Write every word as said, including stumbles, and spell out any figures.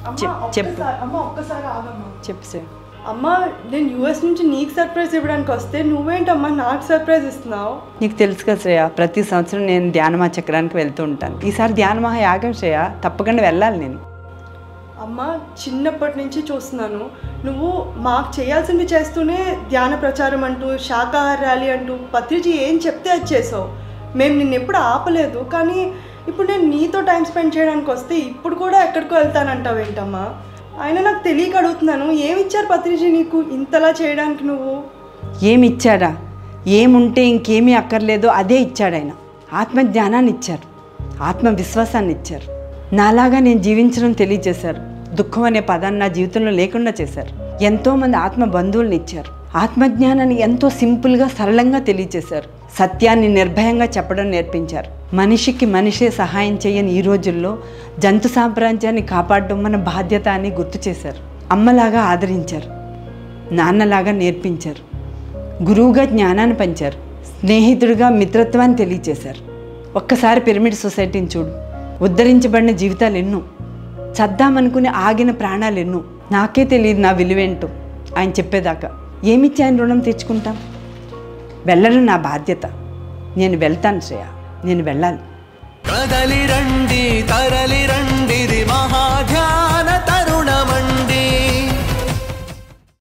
చెప్పు అమ్మ ఒక్కసారి ఆగమ్మా. చెప్పు శ్రేయ. అమ్మ నేను యూఎస్ నుంచి నీకు సర్ప్రైజ్ ఇవ్వడానికి వస్తే నువ్వేంటమ్మా నాకు సర్ప్రైజ్ ఇస్తున్నావు? నీకు తెలుసు కదా శ్రేయ, ప్రతి సంవత్సరం నేను ధ్యానమా చక్రానికి వెళ్తూ ఉంటాను. ఈసారి ధ్యానమహా యాగం శ్రేయ, తప్పకుండా వెళ్ళాలి నేను. అమ్మ చిన్నప్పటి నుంచి చూస్తున్నాను, నువ్వు మాకు చేయాల్సింది చేస్తూనే ధ్యాన ప్రచారం అంటూ శాకాహార ర్యాలీ అంటూ పత్రిజీ ఏం చెప్తే అది చేసావు. మేము నిన్ను ఎప్పుడు ఆపలేదు, కానీ ఇప్పుడు నేను నీతో టైం స్పెండ్ చేయడానికి వస్తే ఇప్పుడు కూడా ఎక్కడికో వెళ్తానంటావు ఏంటమ్మా? ఆయన నాకు తెలియక అడుగుతున్నాను, ఏమిచ్చారు పత్రిజీ నీకు ఇంతలా చేయడానికి? నువ్వు ఏమి ఇచ్చాడా? ఏముంటే ఇంకేమీ అక్కర్లేదో అదే ఇచ్చాడు ఆయన. ఆత్మజ్ఞానాన్ని ఇచ్చారు, ఆత్మవిశ్వాసాన్ని ఇచ్చారు, నాలాగా నేను జీవించడం తెలియజేశారు. దుఃఖం అనే పదాన్ని నా జీవితంలో లేకుండా చేశారు. ఎంతోమంది ఆత్మ బంధువులను ఇచ్చారు. ఆత్మజ్ఞానాన్ని ఎంతో సింపుల్గా సరళంగా తెలియజేశారు. సత్యాన్ని నిర్భయంగా చెప్పడం నేర్పించారు. మనిషికి మనిషే సహాయం చేయని ఈ రోజుల్లో జంతు సామ్రాజ్యాన్ని కాపాడడం మన బాధ్యత అని గుర్తు చేశారు. అమ్మలాగా ఆదరించారు, నాన్నలాగా నేర్పించారు, గురువుగా జ్ఞానాన్ని పంచారు, స్నేహితుడిగా మిత్రత్వాన్ని తెలియజేశారు. ఒక్కసారి పిరమిడ్ సొసైటీని చూడు, ఉద్ధరించబడిన జీవితాలు ఎన్నో, చద్దామనుకుని ఆగిన ప్రాణాలు ఎన్నో. నాకే తెలియదు నా విలువేంటో ఆయన చెప్పేదాకా. ఏమిచ్చి ఆయన రుణం తెచ్చుకుంటాం? వెళ్ళడం నా బాధ్యత. నేను వెళ్తాను శ్రేయ, నేను వెళ్ళాలి. కదలి రండి తరలి రండి మహా